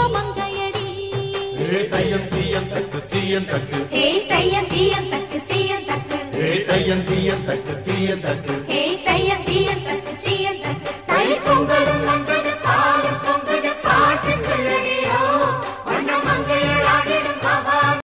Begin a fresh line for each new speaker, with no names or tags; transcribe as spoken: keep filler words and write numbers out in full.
மங்கையடி
ஏ தையம் தீயம் தக்கு தீயம் தக்கு
ஹே தையம் தீயம் தக்கு தீயம் தக்கு
ஏ தையம் தீயம் தக்கு தீயம் தக்கு
ஹே தையம் தீயம் தக்கு தீயம் தக்கு தை பொங்கலும்